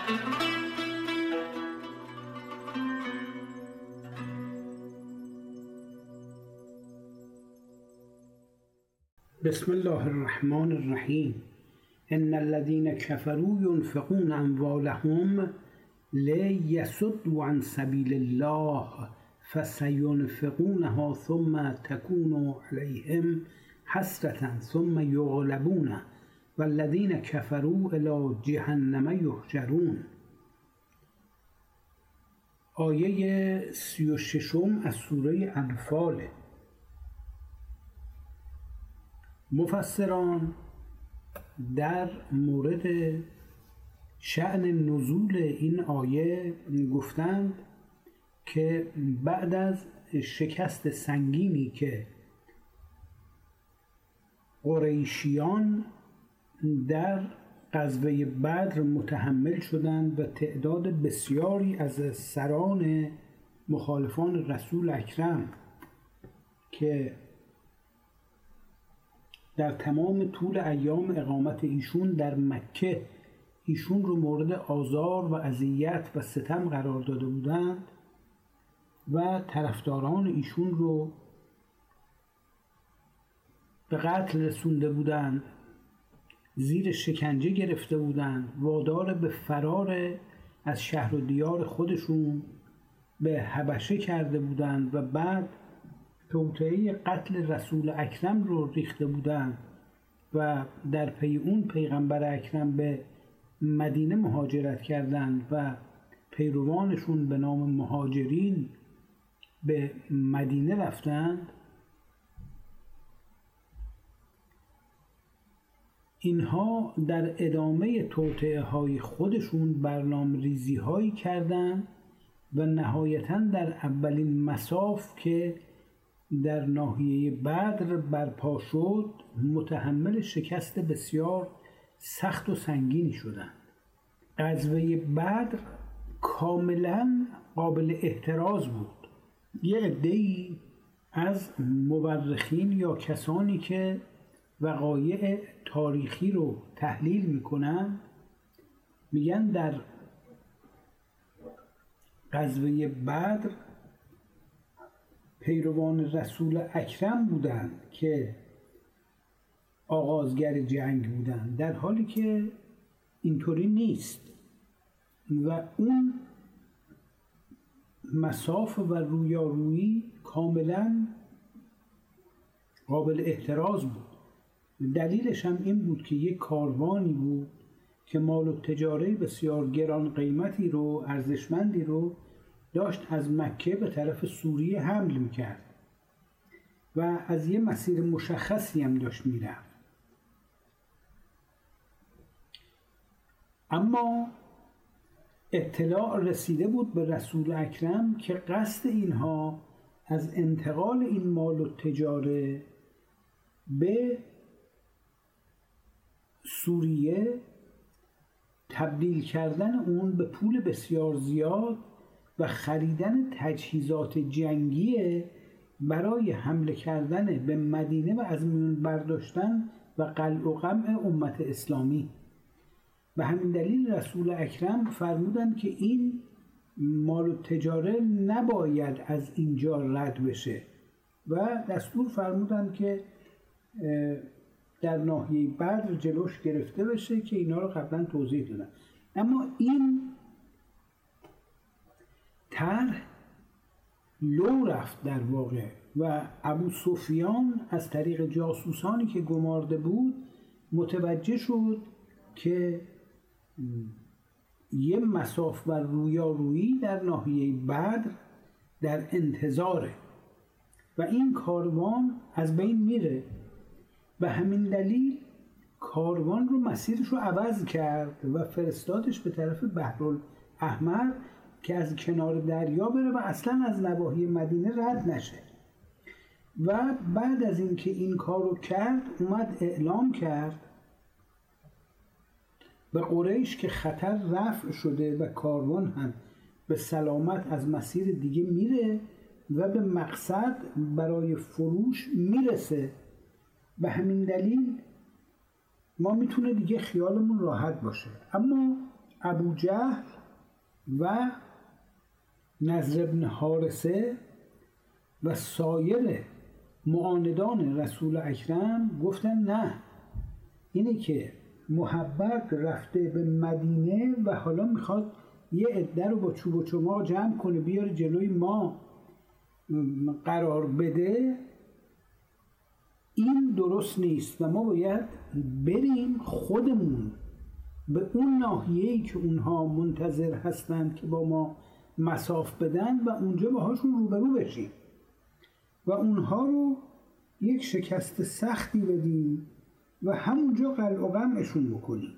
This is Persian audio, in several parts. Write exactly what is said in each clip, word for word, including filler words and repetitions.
بسم الله الرحمن الرحیم. ان الذين كفروا ينفقون اموالهم ليصدوا عن سبيل الله فسينفقونها ثم تكون عليهم حسرة ثم يغلبون والذين كفروا الى جهنم يحشرون. آیه سی و ششم از سوره انفال. مفسران در مورد شأن نزول این آیه گفتند که بعد از شکست سنگینی که قریشیان در غزوه بدر متحمل شدند و تعداد بسیاری از سران مخالفان رسول اکرم که در تمام طول ایام اقامت ایشون در مکه ایشون رو مورد آزار و اذیت و ستم قرار داده بودند و طرفداران ایشون رو به قتل رسونده بودند، زیر شکنجه گرفته بودند، وادار به فرار از شهر و دیار خودشون به حبشه کرده بودند و بعد توطئه قتل رسول اکرم رو ریخته بودند و در پی اون پیغمبر اکرم به مدینه مهاجرت کردند و پیروانشون به نام مهاجرین به مدینه رفتند. اینها در ادامه توطئه های خودشون برنامه ریزی هایی کردند و نهایتاً در اولین مصاف که در ناحیه بدر برپا شد متحمل شکست بسیار سخت و سنگینی شدند. غزوه بدر کاملا قابل احتراز بود. یه عده‌ای از مورخین یا کسانی که وقایع تاریخی رو تحلیل میکنن میگن در غزوه بدر پیروان رسول اکرم بودند که آغازگر جنگ بودند، در حالی که اینطوری نیست و اون مساف و رویارویی کاملا قابل احتراز بود. دلیلش هم این بود که یک کاروانی بود که مال و تجاره بسیار گران قیمتی رو ارزشمندی رو داشت از مکه به طرف سوریه حمل میکرد و از یه مسیر مشخصی هم داشت میرفت. اما اطلاع رسیده بود به رسول اکرم که قصد اینها از انتقال این مال و تجاره به سوریه تبدیل کردن اون به پول بسیار زیاد و خریدن تجهیزات جنگی برای حمله کردن به مدینه و از میون برداشتن و قلع و قمع امت اسلامی. به همین دلیل رسول اکرم فرمودند که این مال و تجاره نباید از اینجا رد بشه و دستور فرمودند که در ناحیه بدر جلوش گرفته بشه که اینا رو قبلا توضیح دادم. اما این طرح لو رفت در واقع و ابو سفیان از طریق جاسوسانی که گمارده بود متوجه شد که یه مساف و رویارویی در ناحیه بدر در انتظاره و این کاروان از بین میره. به همین دلیل کاروان رو مسیرش رو عوض کرد و فرستادش به طرف بحرالاحمر که از کنار دریا بره و اصلا از نواحی مدینه رد نشه. و بعد از اینکه این کارو کرد اومد اعلام کرد به قریش که خطر رفع شده و کاروان هم به سلامت از مسیر دیگه میره و به مقصد برای فروش میرسه. به همین دلیل ما میتونه دیگه خیالمون راحت باشه. اما ابوجهل و نضر بن حارثه و سایر معاندان رسول اکرم گفتن نه، اینه که محبت رفته به مدینه و حالا میخواد یه عده رو با چوب و چماق جمع کنه بیاره جلوی ما قرار بده، این درست نیست و ما باید بریم خودمون به اون ناحیه‌ای که اونها منتظر هستند که با ما مصاف بدن و اونجا باهاشون روبرو بشیم و اونها رو یک شکست سختی بدیم و همونجا قلع و قمعشون بکنیم.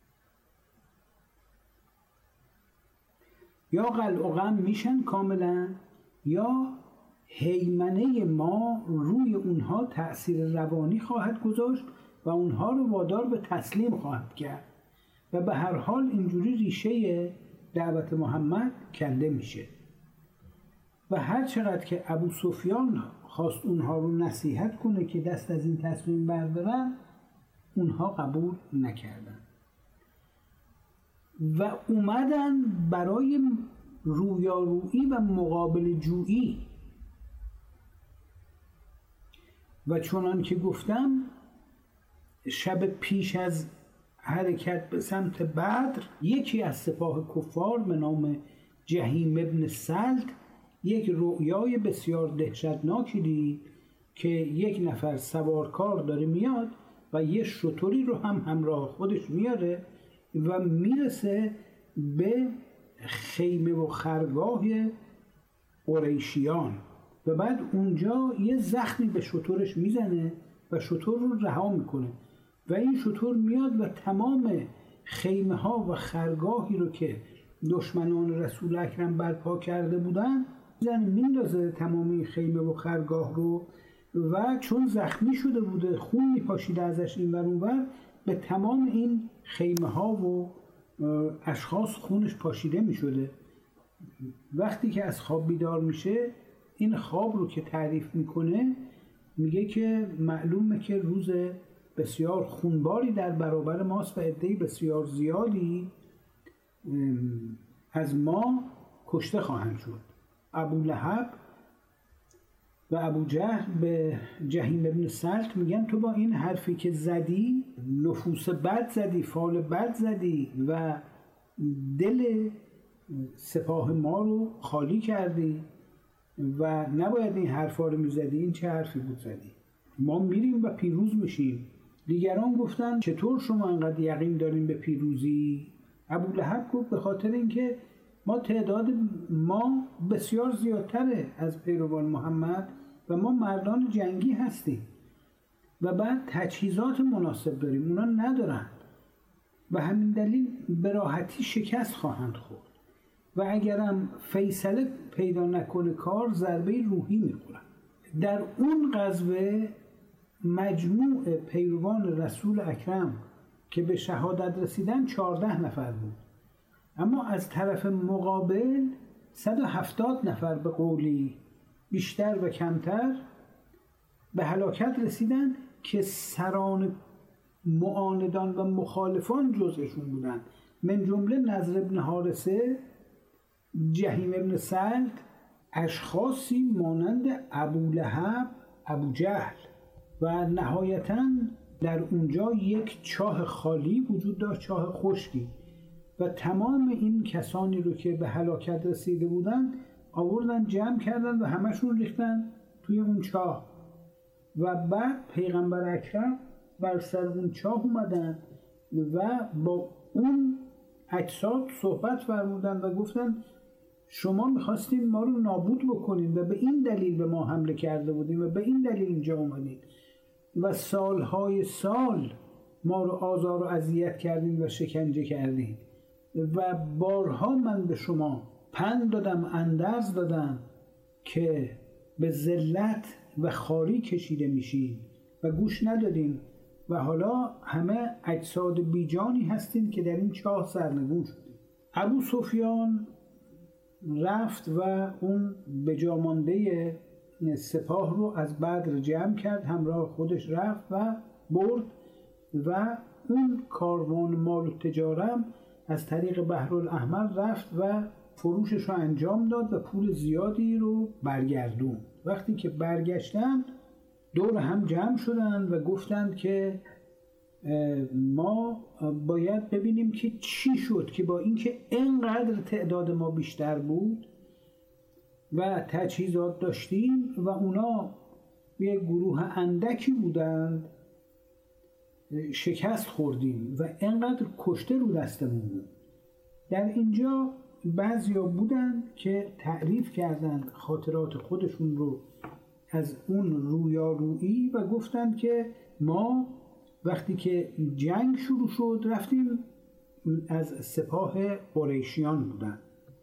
یا قلع و قمع میشن کاملا یا هیمنه ما روی اونها تأثیر روانی خواهد گذاشت و اونها رو وادار به تسلیم خواهد کرد و به هر حال اینجوری ریشه دعوت محمد کنده میشه. و هر چقدر که ابو سفیان خواست اونها رو نصیحت کنه که دست از این تصمیم بردارن، اونها قبول نکردن و اومدن برای رویارویی و مقابل جویی و چنان که گفتم شب پیش از حرکت به سمت بدر یکی از سپاه کفار به نام جهیم ابن سلط یک رؤیای بسیار دهشتناکی دید که یک نفر سوارکار داره میاد و یه شتری رو هم همراه خودش میاره و میرسه به خیمه و خرگاه قریشیان و بعد اونجا یه زخمی به شترش میزنه و شتر رو رها میکنه و این شتر میاد و تمام خیمه ها و خرگاهی رو که دشمنان رسول اکرم برپا کرده بودن میزنه میندازه تمام این خیمه و خرگاه رو و چون زخمی شده بوده خون میپاشیده ازش این ور اون ور، به تمام این خیمه ها و اشخاص خونش پاشیده میشده. وقتی که از خواب بیدار میشه این خواب رو که تعریف میکنه میگه که معلومه که روز بسیار خونباری در برابر ماست و عده‌ای بسیار زیادی از ما کشته خواهند شد. ابولهب و ابوجهل به جهیم ابن سلط میگن تو با این حرفی که زدی نفوس بد زدی، فال بد زدی و دل سپاه ما رو خالی کردی و نباید این حرفا رو میزدی. این چه حرفی بود زدی؟ ما میریم و پیروز میشیم. دیگران گفتن چطور شما انقدر یقین دارین به پیروزی؟ ابولهب گفت به خاطر اینکه ما تعداد ما بسیار زیادتره از پیروان محمد و ما مردان جنگی هستیم و بعد تجهیزات مناسب داریم، اونا ندارن و همین دلیل به راحتی شکست خواهند خورد و اگرم فیصله پیدا نکنه کار ضربه روحی میخورن. در اون غزوه مجموع پیروان رسول اکرم که به شهادت رسیدن چهارده نفر بود، اما از طرف مقابل صد و هفتاد نفر به قولی بیشتر و کمتر به هلاکت رسیدن که سران معاندان و مخالفان جزءشون بودن، من جمله نضر بن حارثه، جهیم ابن سلط، اشخاصی مانند ابولهب، ابوجهل و نهایتاً در اونجا یک چاه خالی وجود داشت، چاه خشکی و تمام این کسانی رو که به هلاکت رسیده بودن آوردن جمع کردن و همشون ریختن توی اون چاه و بعد پیغمبر اکرم بر سر اون چاه اومدن و با اون اجساد صحبت فرمودن و گفتن شما میخواستین ما رو نابود بکنین و به این دلیل به ما حمله کرده بودیم و به این دلیل اینجا اومدین و سالهای سال ما رو آزار و اذیت کردین و شکنجه کردین و بارها من به شما پند دادم، اندرز دادم که به ذلت و خواری کشیده میشین و گوش ندادین و حالا همه اجساد بیجانی هستین که در این چاه سرنگون شدین. ابو سفیان رفت و اون بجامانده سپاه رو از بدر جمع کرد، همراه خودش رفت و برد و اون کاروان مال و تجارم از طریق بحرالاحمر رفت و فروشش رو انجام داد و پول زیادی رو برگردون. وقتی که برگشتن دور هم جمع شدن و گفتند که ما باید ببینیم که چی شد که با اینکه اینقدر تعداد ما بیشتر بود و تجهیزات داشتیم و اونا یک گروه اندکی بودند شکست خوردیم و اینقدر کشته رو دستمون بود. در اینجا بعضیا بودند که تعریف کردند خاطرات خودشون رو از اون رویارویی و گفتند که ما وقتی که جنگ شروع شد رفتیم از سپاه قریشیان بودن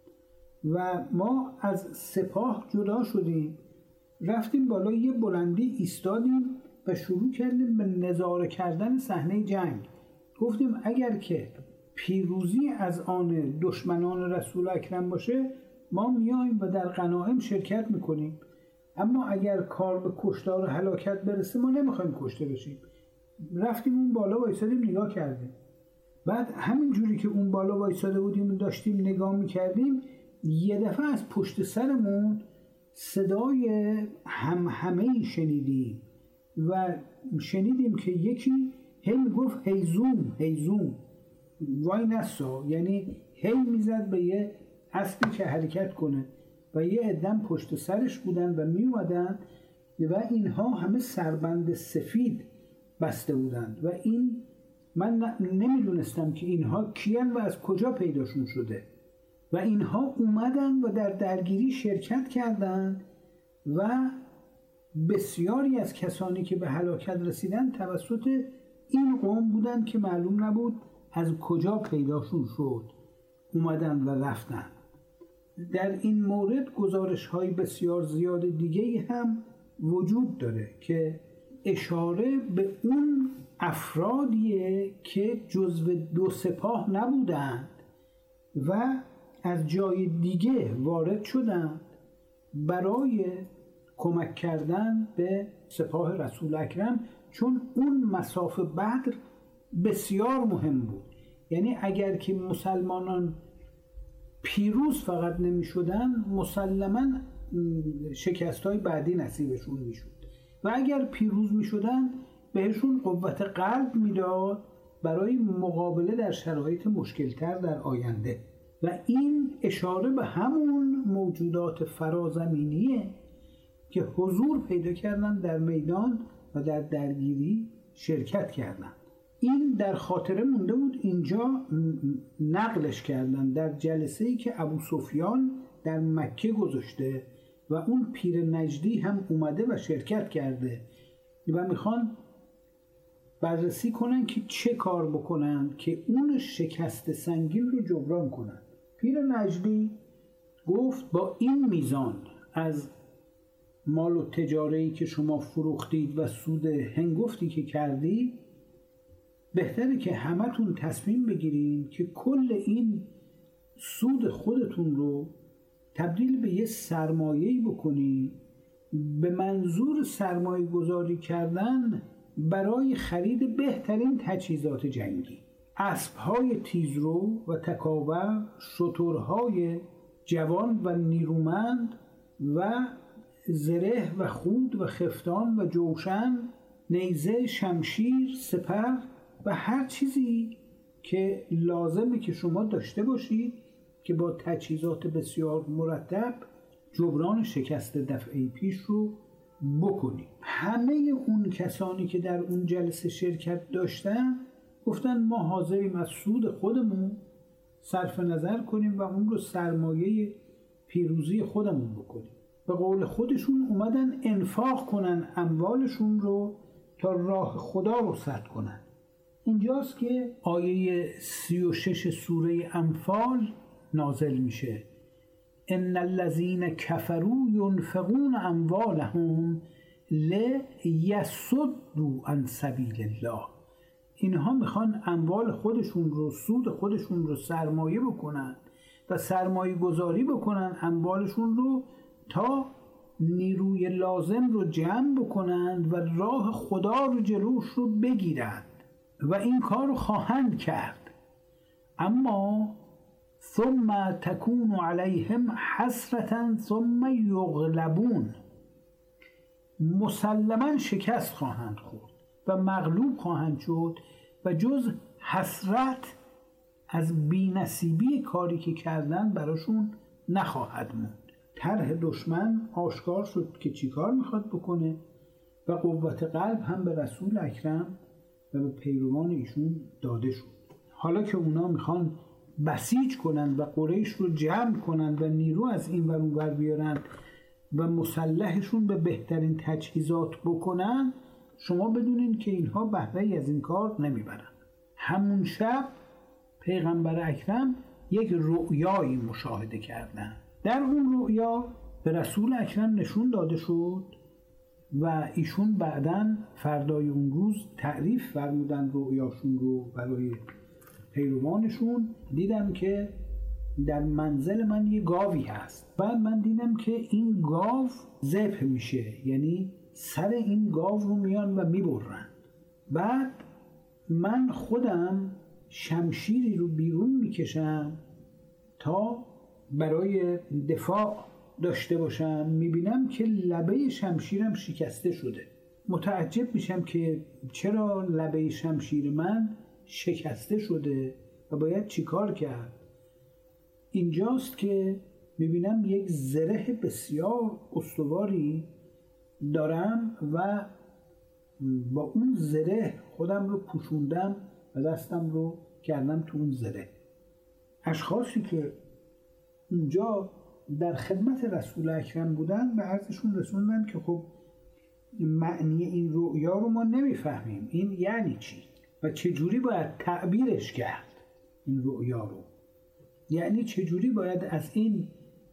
و ما از سپاه جدا شدیم، رفتیم بالای یه بلندی ایستادیم و شروع کردیم به نظاره کردن صحنه جنگ. گفتیم اگر که پیروزی از آن دشمنان رسول اکرم باشه ما میایم و در غنایم شرکت میکنیم، اما اگر کار به کشتار و هلاکت برسه ما نمیخوایم کشته بشیم. رفتیم اون بالا وایسادیم نگاه کردیم. بعد همین جوری که اون بالا وایساده بودیم و داشتیم نگاه میکردیم یه دفعه از پشت سرمون صدای هم همه‌ای شنیدیم و شنیدیم که یکی هی میگفت هیزوم هیزوم وای نسا، یعنی هی میزد به یه اسبی که حرکت کنه و یه عدم پشت سرش بودن و میومدن و اینها همه سربند سفید بسته بودند و این من نمیدونستم که اینها کیان و از کجا پیداشون شده و اینها اومدن و در درگیری شرکت کردند و بسیاری از کسانی که به هلاکت رسیدن توسط این قوم بودند که معلوم نبود از کجا پیداشون شد اومدن و رفتن. در این مورد گزارش های بسیار زیاد دیگه هم وجود داره که اشاره به اون افرادیه که جزو دو سپاه نبودند و از جای دیگه وارد شدند برای کمک کردن به سپاه رسول اکرم، چون اون مسافه بدر بسیار مهم بود. یعنی اگر که مسلمانان پیروز فقط نمی شدن مسلماً شکست های بعدی نصیبشون می شد و اگر پیروز می شدن بهشون قوت قلب می داد برای مقابله در شرایط مشکلتر در آینده. و این اشاره به همون موجودات فرازمینیه که حضور پیدا کردن در میدان و در درگیری شرکت کردن. این در خاطره مونده بود، اینجا نقلش کردن در جلسه‌ای که ابو سفیان در مکه گذاشته و اون پیر نجدی هم اومده و شرکت کرده و میخوان بررسی کنن که چه کار بکنن که اون شکست سنگین رو جبران کنن. پیر نجدی گفت با این میزان از مال و تجاره‌ای که شما فروختید و سود هنگفتی که کردید بهتره که همتون تصمیم بگیرین که کل این سود خودتون رو تبدیل به یه سرمایه‌ای بکنید به منظور سرمایه گذاری کردن برای خرید بهترین تجهیزات جنگی، اسب‌های تیزرو و تکاور، شترهای جوان و نیرومند و زره و خود و خفتان و جوشن، نیزه، شمشیر، سپر و هر چیزی که لازمه که شما داشته باشید که با تجهیزات بسیار مرتب جبران شکست دفعه پیش رو بکنید. همه اون کسانی که در اون جلسه شرکت داشتن گفتن ما حاضریم از سود خودمون صرف نظر کنیم و اون رو سرمایه پیروزی خودمون بکنیم. به قول خودشون اومدن انفاق کنن اموالشون رو تا راه خدا رو سد کنن. اینجاست که آیه سی و شش سوره انفال نازل میشه. ان الذين كفروا ينفقون اموالهم لیصدوا عن سبیل الله. اینها میخوان اموال خودشون رو، سود خودشون رو سرمایه بکنن و سرمایه گذاری بکنن اموالشون رو تا نیروی لازم رو جمع بکنند و راه خدا رو جلوش رو بگیرند و این کار رو خواهند کرد. اما ثم تكون علیهم حسرة ثم یغلبون، مسلما شکست خواهند خورد و مغلوب خواهند شد و جز حسرت از بی‌نصیبی کاری که کردن براشون نخواهد موند. طرح دشمن آشکار شد که چی کار میخواد بکنه و قوت قلب هم به رسول اکرم و به پیروان ایشون داده شد. حالا که اونا میخوان بسیج کنند و قریش رو جمع کنند و نیرو از این ور اون ور بیارن و مسلحشون به بهترین تجهیزات بکنن، شما بدونین که اینها بهره‌ای از این کار نمیبرن. همون شب پیغمبر اکرم یک رؤیایی مشاهده کردن. در اون رؤیا به رسول اکرم نشون داده شد و ایشون بعداً فردای اون روز تعریف فرمودن رؤیاشون رو برای پیروانشون. دیدم که در منزل من یه گاوی هست. بعد من دیدم که این گاو ذبح میشه، یعنی سر این گاو رو میان و میبرن. بعد من خودم شمشیری رو بیرون میکشم تا برای دفاع داشته باشم. میبینم که لبه شمشیرم شکسته شده. متعجب میشم که چرا لبه شمشیر من شکسته شده و باید چیکار کرد. اینجاست که میبینم یک زره بسیار استواری دارم و با اون زره خودم رو پوشوندم و دستم رو کردم تو اون زره. اشخاصی که اونجا در خدمت رسول اکرم بودن به عرضشون رسوندن که خب معنی این رؤیا رو ما نمیفهمیم، این یعنی چی و چجوری باید تعبیرش کرد این رؤیا رو، یعنی چجوری باید از این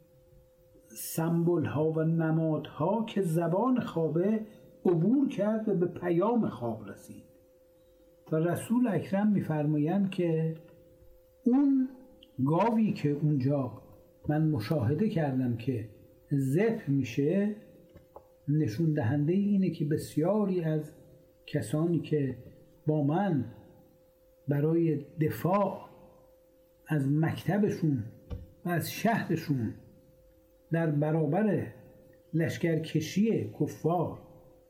سمبل ها و نمادها که زبان خوابه عبور کرد و به پیام خواب رسید. و رسول اکرم میفرمایند که اون گاوی که اونجا من مشاهده کردم که ذبح میشه نشون دهنده اینه که بسیاری از کسانی که با من برای دفاع از مکتبشون و از شهرشون در برابر لشکرکشی کفار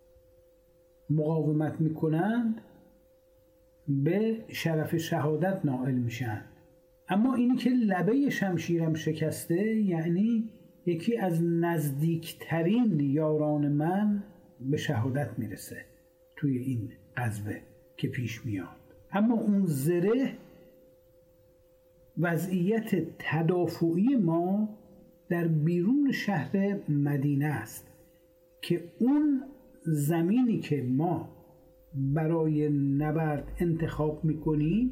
مقاومت میکنند به شرف شهادت نائل میشن. اما اینی که لبه شمشیرم شکسته یعنی یکی از نزدیکترین یاران من به شهادت میرسه توی این غزوه که پیش میاد. اما اون زره وضعیت تدافعی ما در بیرون شهر مدینه است که اون زمینی که ما برای نبرد انتخاب میکنیم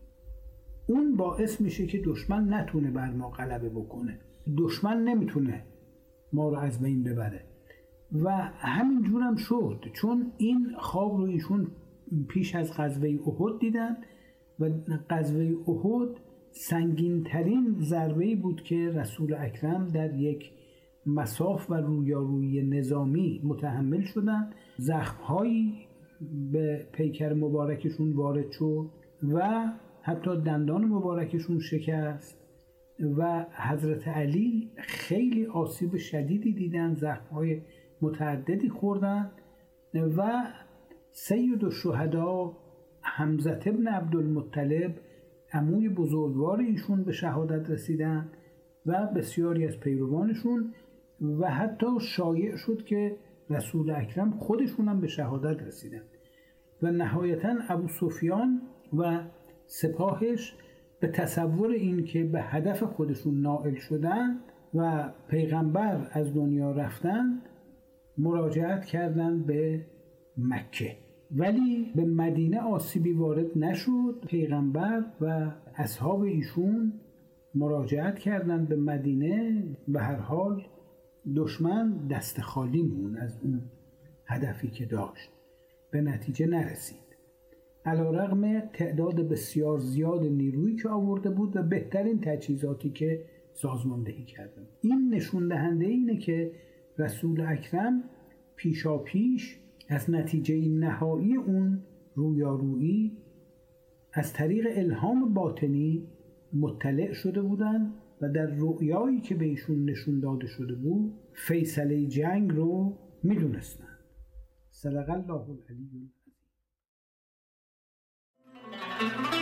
اون باعث میشه که دشمن نتونه بر ما غلبه بکنه، دشمن نمیتونه ما رو از بین ببره. و همین جورم شد، چون این خواب رو ایشون پیش از غزوه احد دیدن و غزوه احد سنگین ترین ضربه‌ای بود که رسول اکرم در یک مساف و رویارویی نظامی متحمل شدن. زخم‌هایی به پیکر مبارکشون وارد شد و حتی دندان مبارکشون شکست و حضرت علی خیلی آسیب شدیدی دیدن، زخم‌های متعددی خوردن و سید الشهدا حمزه ابن عبدالمطلب عموی بزرگوار ایشون به شهادت رسیدن و بسیاری از پیروانشون و حتی شایع شد که رسول اکرم خودشون هم به شهادت رسیدن و نهایتاً ابو سفیان و سپاهش به تصور این که به هدف خودشون نائل شدن و پیغمبر از دنیا رفتن مراجعت کردن به مکه، ولی به مدینه آسیبی وارد نشد. پیغمبر و اصحاب ایشون مراجعت کردن به مدینه، به هر حال دشمن دست خالی مون از اون هدفی که داشت، به نتیجه نرسید علیرغم تعداد بسیار زیاد نیرویی که آورده بود و بهترین تجهیزاتی که سازماندهی کرده. این نشون دهنده اینه که رسول اکرم پیشا پیش از نتیجه نهایی اون رویارویی از طریق الهام باطنی مطلع شده بودن و در رؤیایی که بهشون نشون داده شده بود فیصله جنگ رو میدونستن. صدق الله العلی العظیم.